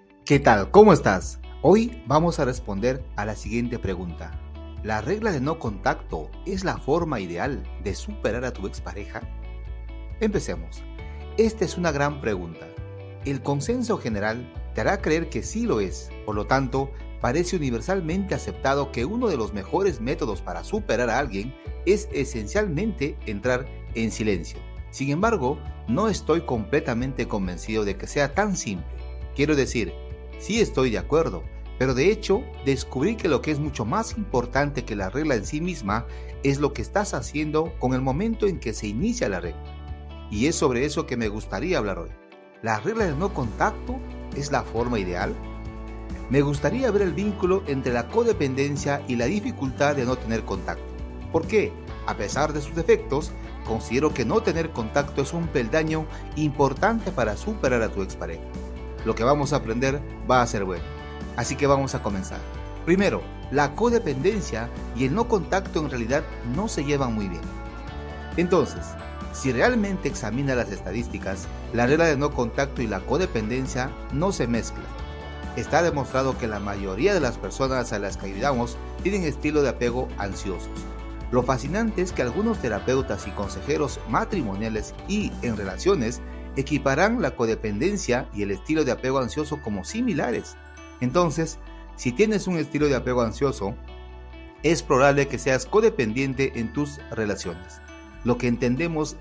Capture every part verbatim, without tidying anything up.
¿Qué tal? ¿Cómo estás? Hoy vamos a responder a la siguiente pregunta. ¿La regla de no contacto es la forma ideal de superar a tu expareja? Empecemos. Esta es una gran pregunta. El consenso general te hará creer que sí lo es. Por lo tanto, parece universalmente aceptado que uno de los mejores métodos para superar a alguien es esencialmente entrar en silencio. Sin embargo, no estoy completamente convencido de que sea tan simple. Quiero decir, sí estoy de acuerdo, pero de hecho descubrí que lo que es mucho más importante que la regla en sí misma es lo que estás haciendo con el momento en que se inicia la regla. Y es sobre eso que me gustaría hablar hoy. ¿La regla de no contacto es la forma ideal? Me gustaría ver el vínculo entre la codependencia y la dificultad de no tener contacto. ¿Por qué? A pesar de sus defectos, considero que no tener contacto es un peldaño importante para superar a tu expareja. Lo que vamos a aprender va a ser bueno. Así que vamos a comenzar. Primero, la codependencia y el no contacto en realidad no se llevan muy bien. Entonces, si realmente examina las estadísticas, la regla de no contacto y la codependencia no se mezclan. Está demostrado que la mayoría de las personas a las que ayudamos tienen estilo de apego ansiosos. Lo fascinante es que algunos terapeutas y consejeros matrimoniales y en relaciones equiparán la codependencia y el estilo de apego ansioso como similares. Entonces, si tienes un estilo de apego ansioso, es probable que seas codependiente en tus relaciones. Lo que entendemos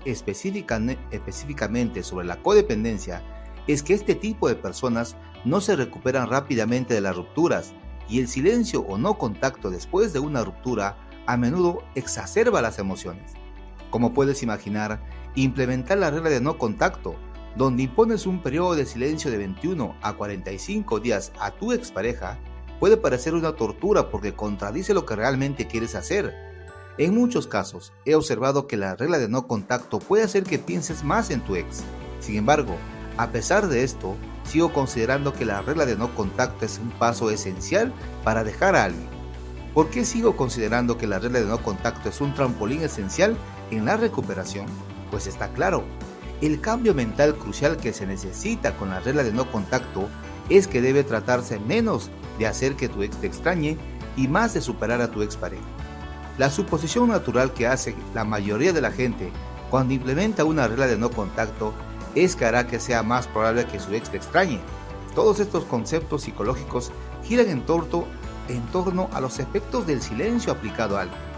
específicamente sobre la codependencia es que este tipo de personas no se recuperan rápidamente de las rupturas y el silencio o no contacto después de una ruptura a menudo exacerba las emociones. Como puedes imaginar, implementar la regla de no contacto, donde impones un periodo de silencio de veintiuno a cuarenta y cinco días a tu expareja, puede parecer una tortura porque contradice lo que realmente quieres hacer. En muchos casos, he observado que la regla de no contacto puede hacer que pienses más en tu ex. Sin embargo, a pesar de esto, sigo considerando que la regla de no contacto es un paso esencial para dejar a alguien. ¿Por qué sigo considerando que la regla de no contacto es un trampolín esencial en la recuperación? Pues está claro. El cambio mental crucial que se necesita con la regla de no contacto es que debe tratarse menos de hacer que tu ex te extrañe y más de superar a tu expareja. La suposición natural que hace la mayoría de la gente cuando implementa una regla de no contacto es que hará que sea más probable que su ex te extrañe. Todos estos conceptos psicológicos giran en torno, en torno a los efectos del silencio aplicado a alguien.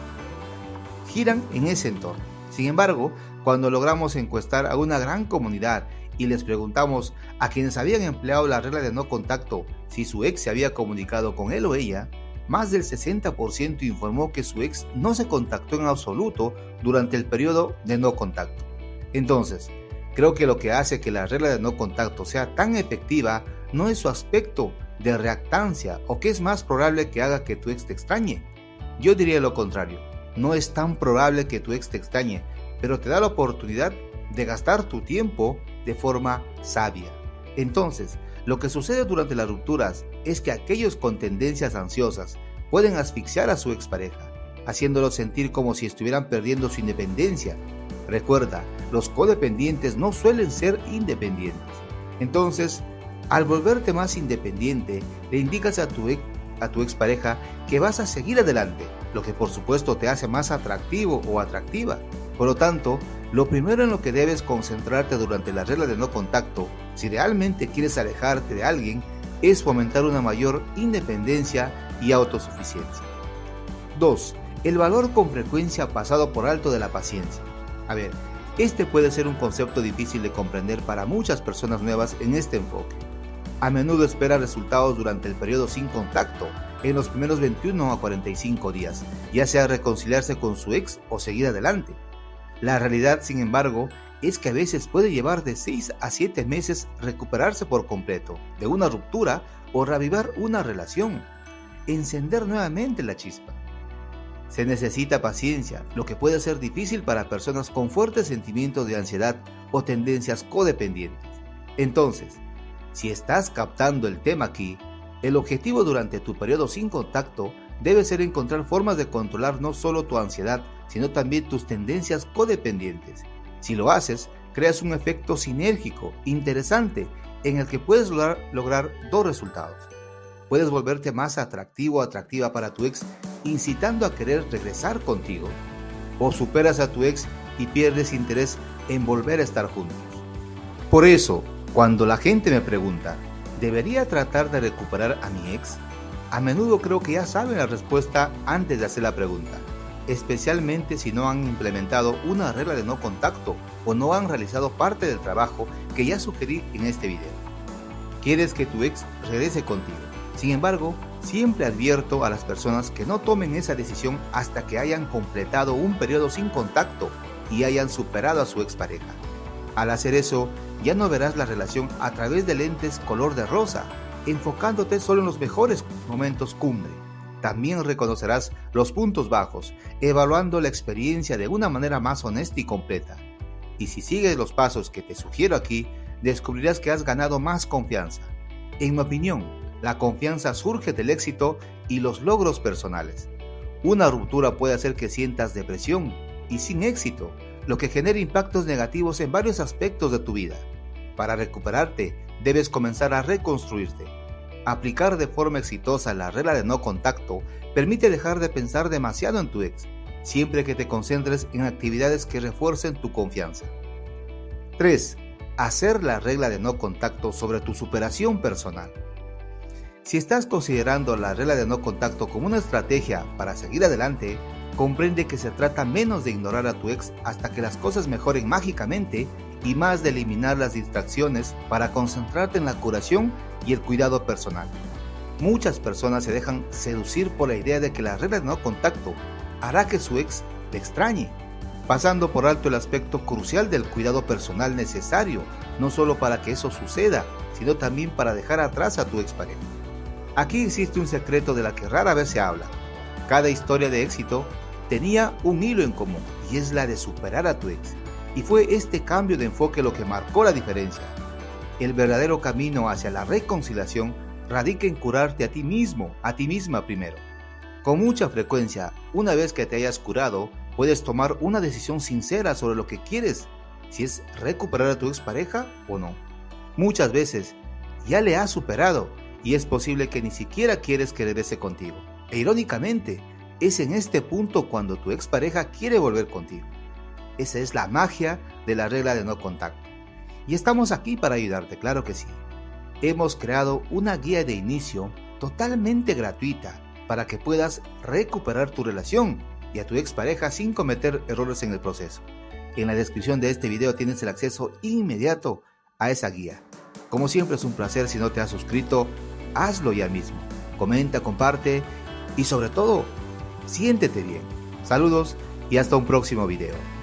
Giran en ese entorno. Sin embargo, cuando logramos encuestar a una gran comunidad y les preguntamos a quienes habían empleado la regla de no contacto si su ex se había comunicado con él o ella, más del sesenta por ciento informó que su ex no se contactó en absoluto durante el periodo de no contacto. Entonces, creo que lo que hace que la regla de no contacto sea tan efectiva no es su aspecto de reactancia o que es más probable que haga que tu ex te extrañe. Yo diría lo contrario. No es tan probable que tu ex te extrañe, pero te da la oportunidad de gastar tu tiempo de forma sabia. Entonces, lo que sucede durante las rupturas es que aquellos con tendencias ansiosas pueden asfixiar a su expareja, haciéndolo sentir como si estuvieran perdiendo su independencia. Recuerda, los codependientes no suelen ser independientes. Entonces, al volverte más independiente, le indicas a tu ex a tu expareja que vas a seguir adelante, lo que por supuesto te hace más atractivo o atractiva. Por lo tanto, lo primero en lo que debes concentrarte durante la regla de no contacto, si realmente quieres alejarte de alguien, es fomentar una mayor independencia y autosuficiencia. dos. El valor con frecuencia pasado por alto de la paciencia. A ver, este puede ser un concepto difícil de comprender para muchas personas nuevas en este enfoque. A menudo espera resultados durante el periodo sin contacto, en los primeros veintiuno a cuarenta y cinco días, ya sea reconciliarse con su ex o seguir adelante. La realidad, sin embargo, es que a veces puede llevar de seis a siete meses recuperarse por completo de una ruptura o reavivar una relación, encender nuevamente la chispa. Se necesita paciencia, lo que puede ser difícil para personas con fuertes sentimientos de ansiedad o tendencias codependientes. Entonces, si estás captando el tema aquí, el objetivo durante tu periodo sin contacto debe ser encontrar formas de controlar no solo tu ansiedad, sino también tus tendencias codependientes. Si lo haces, creas un efecto sinérgico, interesante, en el que puedes lograr, lograr dos resultados. Puedes volverte más atractivo o atractiva para tu ex, incitando a querer regresar contigo, o superas a tu ex y pierdes interés en volver a estar juntos. Por eso, cuando la gente me pregunta, ¿debería tratar de recuperar a mi ex? A menudo creo que ya saben la respuesta antes de hacer la pregunta, especialmente si no han implementado una regla de no contacto o no han realizado parte del trabajo que ya sugerí en este video. Quieres que tu ex regrese contigo. Sin embargo, siempre advierto a las personas que no tomen esa decisión hasta que hayan completado un periodo sin contacto y hayan superado a su expareja. Al hacer eso, ya no verás la relación a través de lentes color de rosa, enfocándote solo en los mejores momentos cumbre. También reconocerás los puntos bajos, evaluando la experiencia de una manera más honesta y completa. Y si sigues los pasos que te sugiero aquí, descubrirás que has ganado más confianza. En mi opinión, la confianza surge del éxito y los logros personales. Una ruptura puede hacer que sientas depresión y sin éxito, lo que genera impactos negativos en varios aspectos de tu vida. Para recuperarte, debes comenzar a reconstruirte. Aplicar de forma exitosa la regla de no contacto permite dejar de pensar demasiado en tu ex, siempre que te concentres en actividades que refuercen tu confianza. tres. Hacer la regla de no contacto sobre tu superación personal. Si estás considerando la regla de no contacto como una estrategia para seguir adelante, comprende que se trata menos de ignorar a tu ex hasta que las cosas mejoren mágicamente y más de eliminar las distracciones para concentrarte en la curación y el cuidado personal. Muchas personas se dejan seducir por la idea de que la regla de no contacto hará que su ex le extrañe, pasando por alto el aspecto crucial del cuidado personal necesario, no solo para que eso suceda, sino también para dejar atrás a tu expareja. Aquí existe un secreto de la que rara vez se habla. Cada historia de éxito tenía un hilo en común, y es la de superar a tu ex. Y fue este cambio de enfoque lo que marcó la diferencia. El verdadero camino hacia la reconciliación radica en curarte a ti mismo, a ti misma primero. Con mucha frecuencia, una vez que te hayas curado, puedes tomar una decisión sincera sobre lo que quieres, si es recuperar a tu expareja o no. Muchas veces ya le has superado y es posible que ni siquiera quieres que regrese contigo. E irónicamente, es en este punto cuando tu expareja quiere volver contigo. Esa es la magia de la regla de no contacto. Y estamos aquí para ayudarte, claro que sí. Hemos creado una guía de inicio totalmente gratuita para que puedas recuperar tu relación y a tu expareja sin cometer errores en el proceso. En la descripción de este video tienes el acceso inmediato a esa guía. Como siempre es un placer. Si no te has suscrito, hazlo ya mismo. Comenta, comparte y sobre todo, siéntete bien. Saludos y hasta un próximo video.